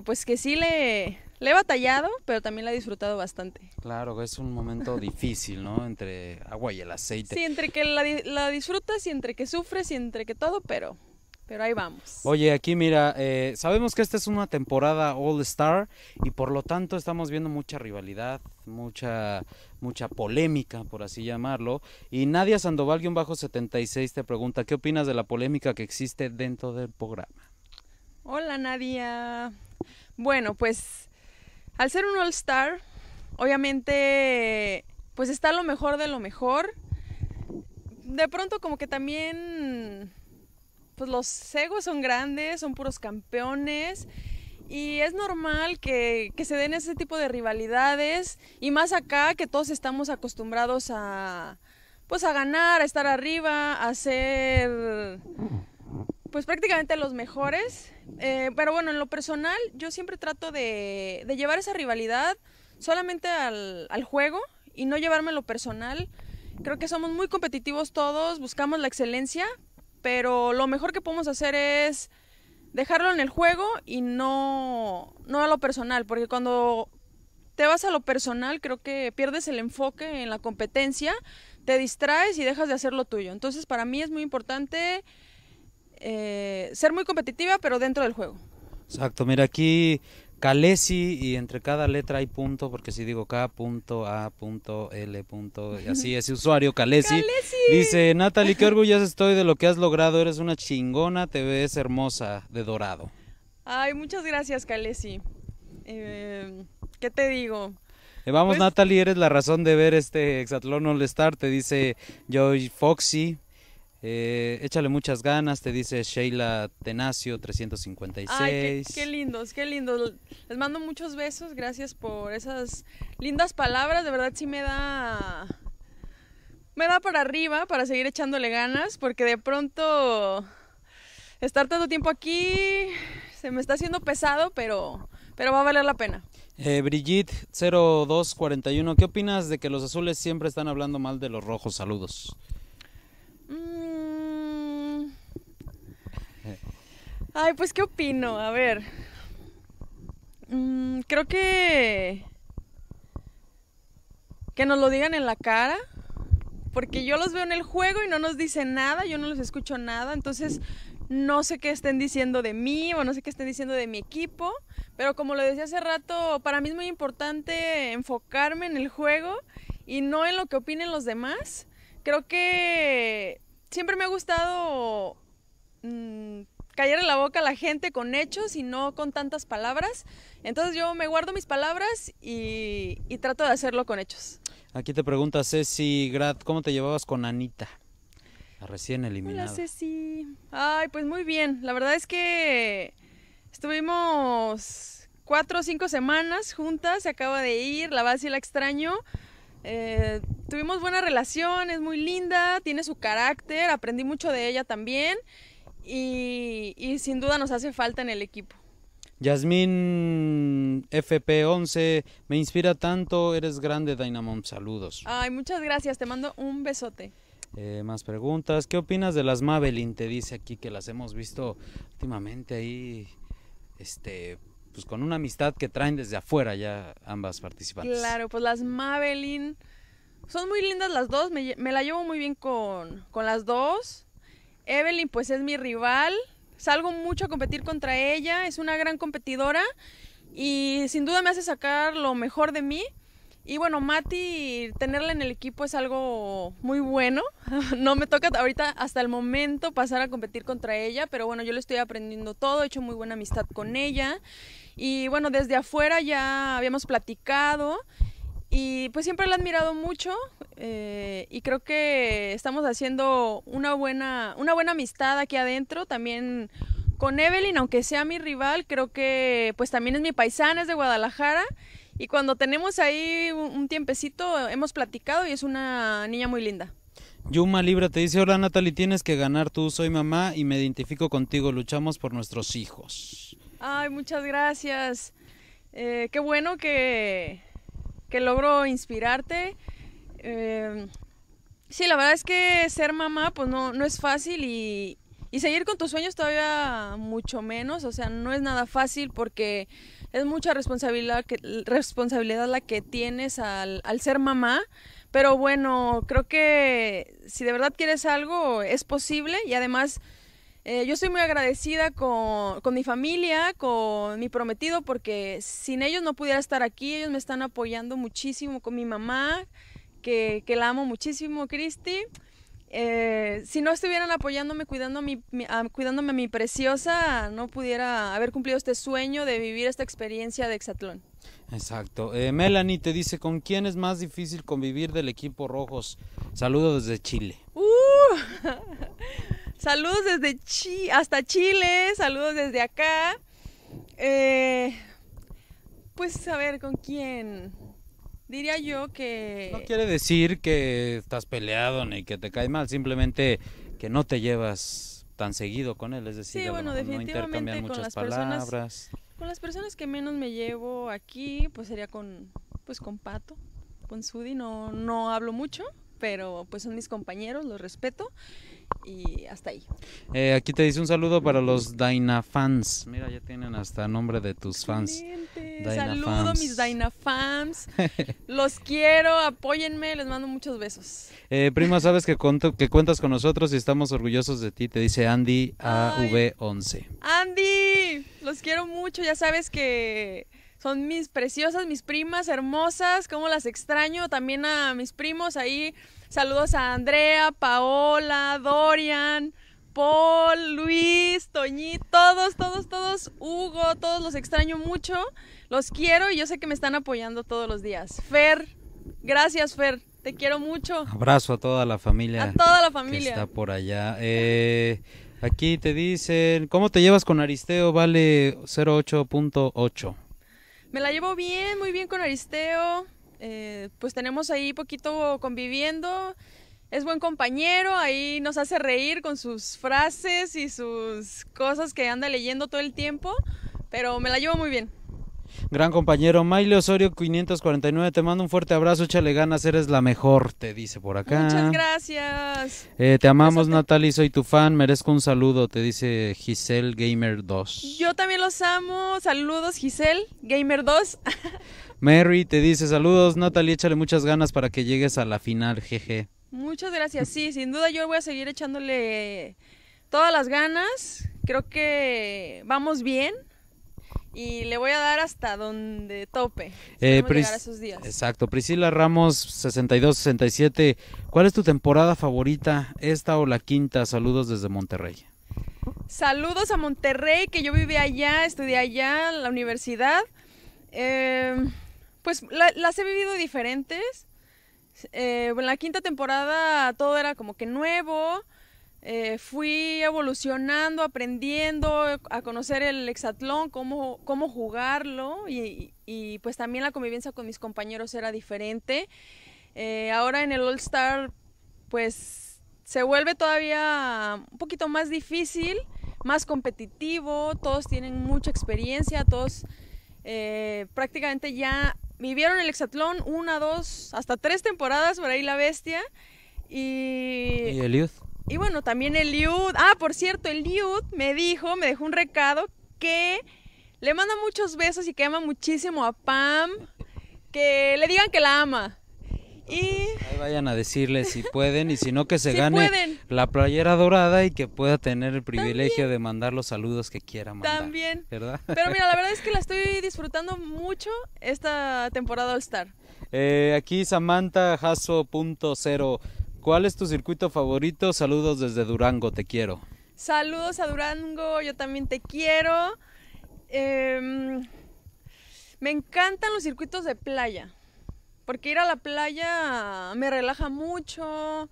que pues que sí le he batallado, pero también la he disfrutado bastante. Claro, es un momento difícil, ¿no? Entre agua y el aceite. Sí, entre que la disfrutas y entre que sufres y entre que todo, pero ahí vamos. Oye, aquí mira, sabemos que esta es una temporada All Star y por lo tanto estamos viendo mucha rivalidad, mucha polémica, por así llamarlo. Y Nadia Sandoval-76 te pregunta, ¿qué opinas de la polémica que existe dentro del programa? Hola Nadia. Bueno, pues al ser un All Star, obviamente pues está lo mejor de lo mejor. De pronto como que también pues los egos son grandes, son puros campeones y es normal que se den ese tipo de rivalidades y más acá que todos estamos acostumbrados a pues a ganar, a estar arriba, a ser pues prácticamente los mejores. Pero bueno, en lo personal yo siempre trato de llevar esa rivalidad solamente al juego y no llevármelo personal. Creo que somos muy competitivos todos, buscamos la excelencia, pero lo mejor que podemos hacer es dejarlo en el juego y no a lo personal, porque cuando te vas a lo personal creo que pierdes el enfoque en la competencia, te distraes y dejas de hacer lo tuyo. Entonces para mí es muy importante ser muy competitiva, pero dentro del juego. Exacto, mira aquí Calesi y entre cada letra hay punto, porque si digo K, punto, A, punto, L, punto, y así ese usuario Calesi. Dice, Natalie, qué orgullosa estoy de lo que has logrado, eres una chingona, te ves hermosa de dorado. Ay, muchas gracias, Calesi. ¿Qué te digo? Vamos, Pues, Natalie, eres la razón de ver este Hexatlón All Star, te dice Joy Foxy. Échale muchas ganas, te dice Sheila Tenacio 356. Ay, qué lindos, qué lindos. Les mando muchos besos, gracias por esas lindas palabras. De verdad sí me da para arriba para seguir echándole ganas, porque de pronto estar tanto tiempo aquí se me está haciendo pesado, pero va a valer la pena. Brigitte 0241, ¿qué opinas de que los azules siempre están hablando mal de los rojos? Saludos. Ay, pues qué opino, a ver. Creo que nos lo digan en la cara, porque yo los veo en el juego y no nos dicen nada, yo no los escucho nada, entonces no sé qué estén diciendo de mí o no sé qué estén diciendo de mi equipo, pero como lo decía hace rato, para mí es muy importante enfocarme en el juego y no en lo que opinen los demás. Creo que siempre me ha gustado callar en la boca a la gente con hechos y no con tantas palabras. Entonces yo me guardo mis palabras y trato de hacerlo con hechos. Aquí te pregunta Ceci Grad, ¿cómo te llevabas con Anita? La recién eliminada. Hola Ceci. Ay, pues muy bien. La verdad es que estuvimos 4 o 5 semanas juntas, se acaba de ir, la verdad sí la extraño. Tuvimos buena relación, es muy linda, tiene su carácter, aprendí mucho de ella también y sin duda nos hace falta en el equipo. Yasmín FP11, me inspira tanto, eres grande Dynamom, saludos. Ay, muchas gracias, te mando un besote. Más preguntas, ¿qué opinas de las Maybelline? Te dice aquí que las hemos visto últimamente ahí, pues con una amistad que traen desde afuera ya ambas participantes. Claro, pues las Maybelline son muy lindas las dos, me la llevo muy bien con las dos. Evelyn pues es mi rival, salgo mucho a competir contra ella, es una gran competidora y sin duda me hace sacar lo mejor de mí. Y bueno, Mati, tenerla en el equipo es algo muy bueno. No me toca ahorita hasta el momento pasar a competir contra ella, pero bueno, yo le estoy aprendiendo todo, he hecho muy buena amistad con ella. Y bueno, desde afuera ya habíamos platicado y pues siempre la he admirado mucho y creo que estamos haciendo una buena amistad aquí adentro. También con Evelyn, aunque sea mi rival, creo que pues también es mi paisana, es de Guadalajara. Y cuando tenemos ahí un tiempecito hemos platicado y es una niña muy linda. Yuma Libra te dice, hola Natalie, tienes que ganar tú, soy mamá y me identifico contigo, luchamos por nuestros hijos. Ay, muchas gracias. Qué bueno que logro inspirarte. Sí, la verdad es que ser mamá pues no es fácil y Y seguir con tus sueños todavía mucho menos, o sea, no es nada fácil porque es mucha responsabilidad la que tienes al ser mamá. Pero bueno, creo que si de verdad quieres algo, es posible. Y además, yo estoy muy agradecida con mi familia, con mi prometido, porque sin ellos no pudiera estar aquí. Ellos me están apoyando muchísimo, con mi mamá, que la amo muchísimo, Cristi. Si no estuvieran apoyándome, cuidándome a mi preciosa, no pudiera haber cumplido este sueño de vivir esta experiencia de hexatlón. Exacto. Melanie te dice, ¿con quién es más difícil convivir del equipo Rojos? Saludos desde Chile. Saludos desde hasta Chile, saludos desde acá. Pues a ver, ¿con quién? Diría yo que... No quiere decir que estás peleado ni que te cae mal, simplemente que no te llevas tan seguido con él, es decir, sí, bueno, definitivamente no intercambian muchas palabras. Con las personas que menos me llevo aquí, pues sería con Pato, con Sudi, no hablo mucho, pero pues son mis compañeros, los respeto y hasta ahí. Aquí te dice un saludo para los Dynafans. Mira, ya tienen hasta nombre de tus fans. Saludos mis Dynafans. Los quiero, apóyenme, les mando muchos besos. Prima, sabes que cuentas con nosotros y estamos orgullosos de ti, te dice Andy AV11. Andy, los quiero mucho, ya sabes que son mis preciosas, mis primas hermosas, cómo las extraño. También a mis primos ahí, saludos a Andrea, Paola, Dorian, Paul, Luis, Toñi, todos, Hugo, todos los extraño mucho, los quiero y yo sé que me están apoyando todos los días. Fer, gracias Fer, te quiero mucho. Abrazo a toda la familia. A toda la familia. Que está por allá. Aquí te dicen, ¿cómo te llevas con Aristeo? Vale 08.8. Me la llevo bien, muy bien con Aristeo. Pues tenemos ahí poquito conviviendo. Es buen compañero, ahí nos hace reír con sus frases y sus cosas que anda leyendo todo el tiempo, pero me la llevo muy bien. Gran compañero, Maile Osorio 549, te mando un fuerte abrazo, échale ganas, eres la mejor, te dice por acá. Muchas gracias. Te amamos, Natalie, soy tu fan, merezco un saludo, te dice Giselle Gamer 2. Yo también los amo, saludos Giselle Gamer 2. Mary te dice, saludos Natalie, échale muchas ganas para que llegues a la final, jeje. Muchas gracias, sí, sin duda yo voy a seguir echándole todas las ganas, creo que vamos bien y le voy a dar hasta donde tope, llegar a esos días. Exacto, Priscila Ramos 6267, ¿cuál es tu temporada favorita, esta o la quinta? Saludos desde Monterrey. Saludos a Monterrey, que yo viví allá, estudié allá en la universidad, pues las he vivido diferentes. En la quinta temporada todo era como que nuevo, fui evolucionando, aprendiendo a conocer el hexatlón, cómo jugarlo y pues también la convivencia con mis compañeros era diferente. Ahora en el All Star pues se vuelve todavía un poquito más difícil, más competitivo, todos tienen mucha experiencia, todos prácticamente ya vivieron el hexatlón 1, 2, hasta 3 temporadas, por ahí la bestia. ¿Y Eliud? Y bueno, también Eliud. Por cierto, Eliud me dejó un recado que le manda muchos besos y que ama muchísimo a Pam. Que le digan que la ama. Y ahí vayan a decirle si pueden y si no que se si gane pueden. La playera dorada y que pueda tener el privilegio de mandar los saludos que quiera mandar. También. ¿Verdad? Pero mira, la verdad es que la estoy disfrutando mucho esta temporada All Star. Aquí Samantha Jasso.0, ¿cuál es tu circuito favorito? Saludos desde Durango, te quiero. Saludos a Durango, yo también te quiero. Me encantan los circuitos de playa. Porque ir a la playa me relaja mucho,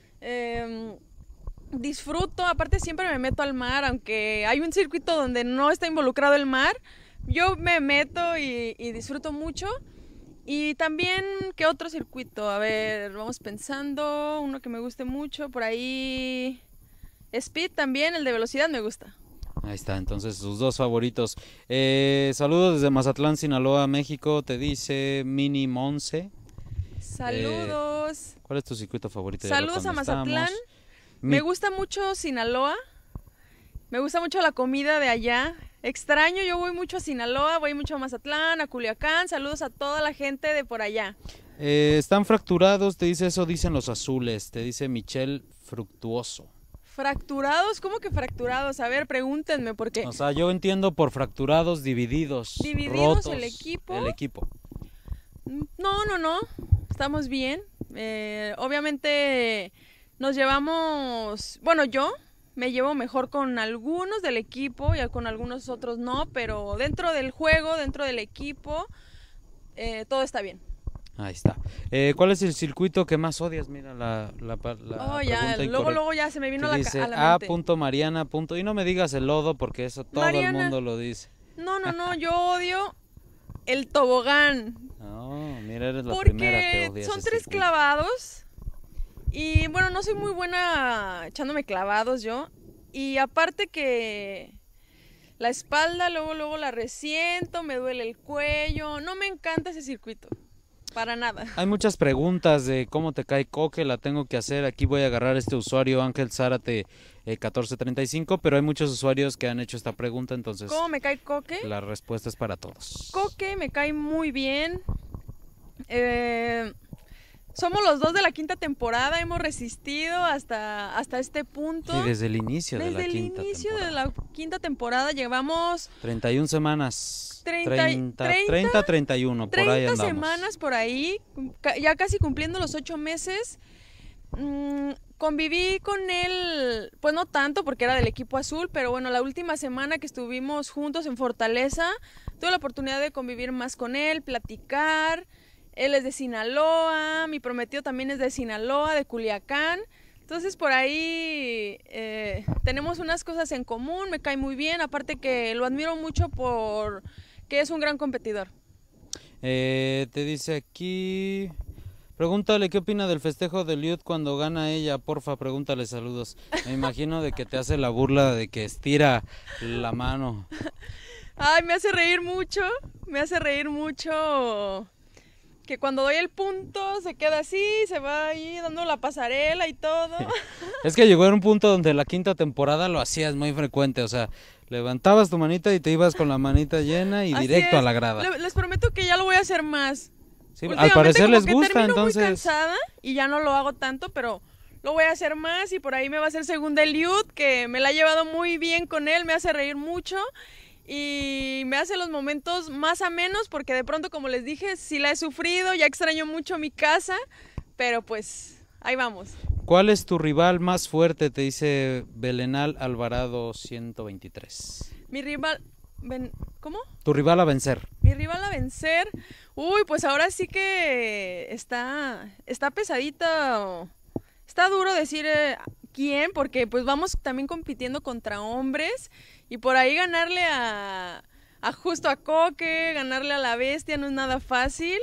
disfruto, aparte siempre me meto al mar, aunque hay un circuito donde no está involucrado el mar, yo me meto y disfruto mucho. Y también, ¿qué otro circuito? A ver, vamos pensando, uno que me guste mucho, por ahí, Speed también, el de velocidad me gusta. Ahí está, entonces sus dos favoritos. Saludos desde Mazatlán, Sinaloa, México, te dice Mini Monse. Saludos. ¿Cuál es tu circuito favorito? Saludos a Mazatlán. Me gusta mucho Sinaloa. Me gusta mucho la comida de allá. Extraño, yo voy mucho a Sinaloa, voy mucho a Mazatlán, a Culiacán. Saludos a toda la gente de por allá. Están fracturados, te dice eso, dicen los azules, te dice Michelle Fructuoso. ¿Fracturados? ¿Cómo que fracturados? A ver, pregúntenme por qué. O sea, yo entiendo por fracturados, divididos, ¿Divididos rotos, el equipo? el equipo. No. Estamos bien. Obviamente nos llevamos... Bueno, yo me llevo mejor con algunos del equipo y con algunos otros no, pero dentro del juego, dentro del equipo, todo está bien. Ahí está. ¿Cuál es el circuito que más odias? Mira la ya, pregunta luego ya se me vino dice a la mente. A.Mariana. Y no me digas el lodo porque eso todo Mariana, el mundo lo dice. No, yo odio el tobogán. No, mira, eres la porque primera que odias. Son 3 clavados y bueno, no soy muy buena echándome clavados yo. Y aparte que la espalda luego la resiento, me duele el cuello. No me encanta ese circuito. Para nada. Hay muchas preguntas de cómo te cae Coque, la tengo que hacer. Aquí voy a agarrar este usuario Ángel Zárate 1435, pero hay muchos usuarios que han hecho esta pregunta, entonces... ¿Cómo me cae Coque? La respuesta es para todos. Coque me cae muy bien. Somos los 2 de la 5ª temporada, hemos resistido hasta este punto. Y desde el inicio de la 5ª temporada. Desde el inicio de la 5ª temporada llevamos... 31 semanas. 31, por ahí 30 andamos. semanas por ahí, ya casi cumpliendo los 8 meses. Conviví con él, pues no tanto porque era del equipo azul, pero bueno, la última semana que estuvimos juntos en Fortaleza, tuve la oportunidad de convivir más con él, platicar. Él es de Sinaloa, mi prometido también es de Sinaloa, de Culiacán. Entonces por ahí tenemos unas cosas en común, me cae muy bien, aparte que lo admiro mucho por que es un gran competidor. Te dice aquí, pregúntale qué opina del festejo de Liud cuando gana ella, porfa, pregúntale saludos. Me imagino de que te hace la burla de que estira la mano. Ay, me hace reír mucho que cuando doy el punto se queda así, se va ahí dando la pasarela y todo. Es que llegó en un punto donde la 5ª temporada lo hacías muy frecuente, o sea, levantabas tu manita y te ibas con la manita llena y Así directo es. a la grada. Les prometo que ya lo voy a hacer más. Sí, al parecer les gusta, termino entonces. muy cansada y ya no lo hago tanto, pero lo voy a hacer más y por ahí me va a hacer segunda Eliud, que me la he llevado muy bien con él, me hace reír mucho. Y me hace los momentos más amenos porque de pronto, como les dije, sí la he sufrido, ya extraño mucho mi casa, pero pues ahí vamos. ¿Cuál es tu rival más fuerte? Te dice Belenal Alvarado 123. Mi rival... ¿Cómo? Tu rival a vencer. Mi rival a vencer... Uy, pues ahora sí que está pesadito. Está duro decir quién, porque pues vamos también compitiendo contra hombres. Y por ahí ganarle a justo a Coque, ganarle a la bestia no es nada fácil.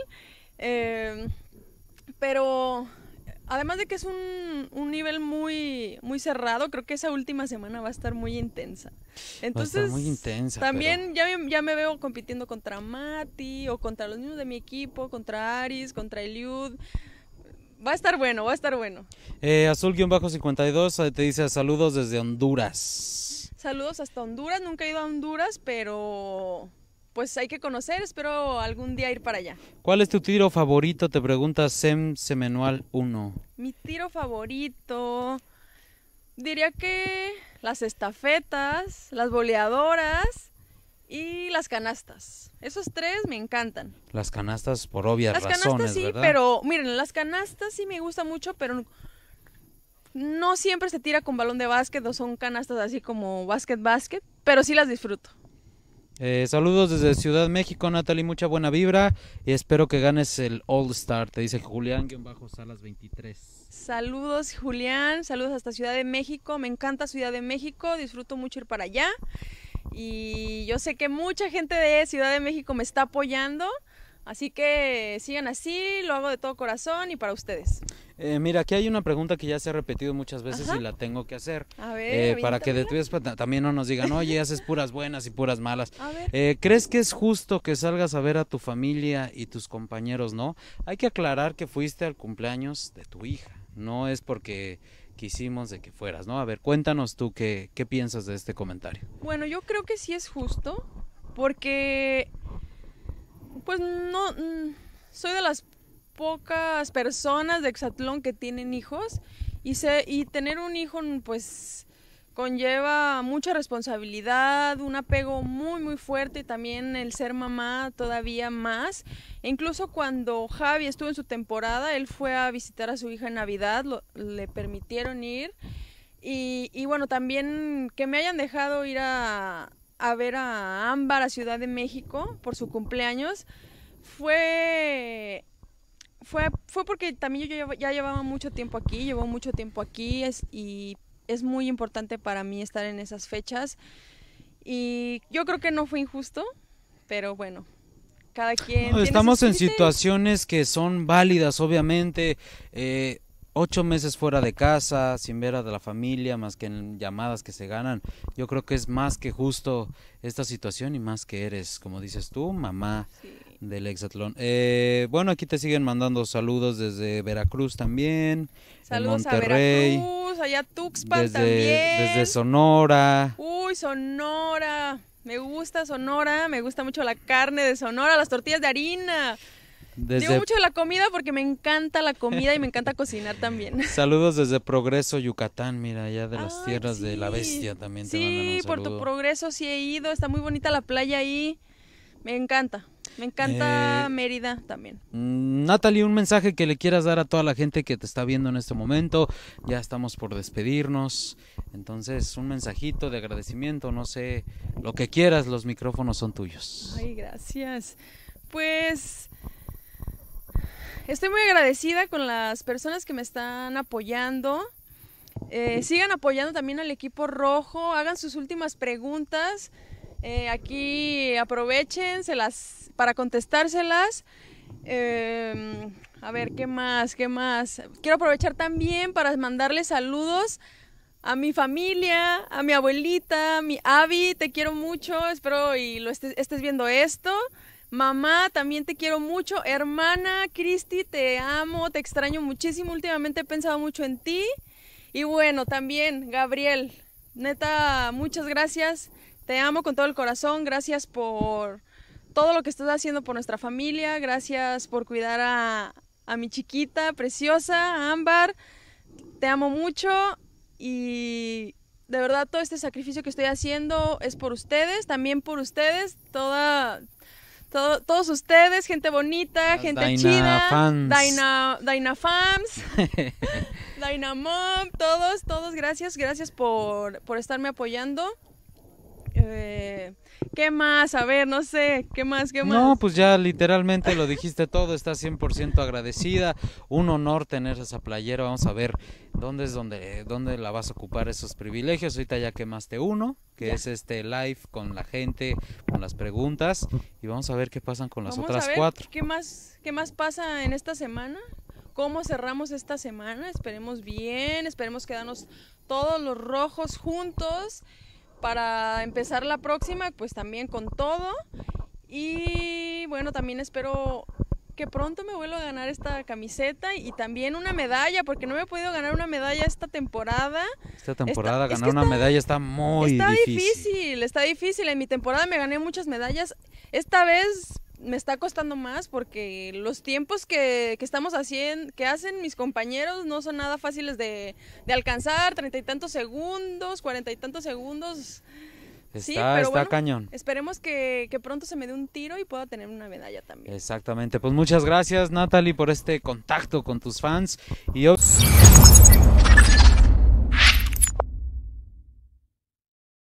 Pero además de que es un nivel muy cerrado, creo que esa última semana va a estar muy intensa. Entonces, va a estar muy intensa, también ya me veo compitiendo contra Mati o contra los niños de mi equipo, contra Aris, contra Eliud. Va a estar bueno, va a estar bueno. Azul-52 te dice saludos desde Honduras. Saludos hasta Honduras, nunca he ido a Honduras, pero pues hay que conocer, espero algún día ir para allá. ¿Cuál es tu tiro favorito? Te pregunta Semenual 1. Mi tiro favorito, diría que las estafetas, las boleadoras y las canastas. Esos 3 me encantan. Las canastas por obvias razones, las canastas sí, ¿verdad? pero miren, las canastas sí me gusta mucho, pero no siempre se tira con balón de básquet o son canastas así como básquet, pero sí las disfruto. Saludos desde Ciudad de México, Natalie, mucha buena vibra y espero que ganes el All Star, te dice Julián-Salas 23. Saludos Julián, saludos hasta Ciudad de México, me encanta Ciudad de México, disfruto mucho ir para allá y yo sé que mucha gente de Ciudad de México me está apoyando, así que sigan así, lo hago de todo corazón y para ustedes. Mira, aquí hay una pregunta que ya se ha repetido muchas veces. Ajá. Y la tengo que hacer. A ver, para que después también no nos digan, oye, haces puras buenas y puras malas. A ver. ¿Crees que es justo que salgas a ver a tu familia y tus compañeros, no? Hay que aclarar que fuiste al cumpleaños de tu hija. No es porque quisimos de que fueras, ¿no? A ver, cuéntanos tú qué piensas de este comentario. Bueno, yo creo que sí es justo, porque pues no, soy de las pocas personas de Exatlón que tienen hijos y tener un hijo pues conlleva mucha responsabilidad, un apego muy muy fuerte y también el ser mamá todavía más. E incluso cuando Javi estuvo en su temporada, él fue a visitar a su hija en Navidad, le permitieron ir y bueno, también que me hayan dejado ir a ver a Ámbar a Ciudad de México por su cumpleaños fue porque también yo ya llevaba mucho tiempo aquí, llevo mucho tiempo aquí y es muy importante para mí estar en esas fechas y yo creo que no fue injusto, pero bueno, cada quien... No, estamos en situaciones que son válidas, obviamente, 8 meses fuera de casa, sin ver a la familia, más que en llamadas que se ganan. Yo creo que es más que justo esta situación y más que eres, como dices tú, mamá del Exatlón. Bueno, aquí te siguen mandando saludos desde Veracruz también, saludos en Monterrey, a Veracruz, allá Tuxpan también. Desde Sonora. Uy, Sonora, me gusta Sonora, me gusta mucho la carne de Sonora, las tortillas de harina. Digo mucho de la comida porque me encanta la comida y me encanta cocinar también. Saludos desde Progreso, Yucatán, mira, allá de las tierras de la bestia también te mandan un saludo. Sí, Puerto Progreso sí he ido, está muy bonita la playa ahí, me encanta Mérida también. Natalie, un mensaje que le quieras dar a toda la gente que te está viendo en este momento, ya estamos por despedirnos, entonces un mensajito de agradecimiento, no sé, lo que quieras, los micrófonos son tuyos. Ay, gracias, pues... Estoy muy agradecida con las personas que me están apoyando. Sigan apoyando también al equipo rojo, hagan sus últimas preguntas. Aquí aprovechen para contestárselas. A ver, ¿qué más? Quiero aprovechar también para mandarles saludos a mi familia, a mi abuelita, a mi Abby, te quiero mucho, espero y estés viendo esto. Mamá, también te quiero mucho. Hermana, Cristi, te amo, te extraño muchísimo. Últimamente he pensado mucho en ti. Y bueno, también, Gabriel, neta, muchas gracias. Te amo con todo el corazón. Gracias por todo lo que estás haciendo por nuestra familia. Gracias por cuidar a mi chiquita preciosa, a Ámbar. Te amo mucho y... de verdad, todo este sacrificio que estoy haciendo es por ustedes, también por ustedes, todos ustedes, gente bonita, gente chida, Dyna Fans, Dyna Mom, todos, gracias por estarme apoyando. ¿Qué más? A ver, no sé, ¿qué más? No, pues ya literalmente lo dijiste todo, estás 100% agradecida, un honor tener esa playera, vamos a ver dónde la vas a ocupar esos privilegios, ahorita ya quemaste uno, que ya es este live con la gente, con las preguntas, y vamos a ver qué pasan con las otras 4. ¿Qué más pasa en esta semana? ¿Cómo cerramos esta semana? Esperemos bien, esperemos quedarnos todos los rojos juntos, para empezar la próxima pues también con todo y bueno, también espero que pronto me vuelva a ganar esta camiseta y también una medalla porque no me he podido ganar una medalla esta temporada. Ganar una medalla está muy difícil. Está difícil, en mi temporada me gané muchas medallas, esta vez me está costando más porque los tiempos que estamos haciendo, que hacen mis compañeros no son nada fáciles de alcanzar, 30 y tantos segundos, 40 y tantos segundos. Está bueno, cañón. Esperemos que pronto se me dé un tiro y pueda tener una medalla también. Exactamente, pues muchas gracias Natalie por este contacto con tus fans y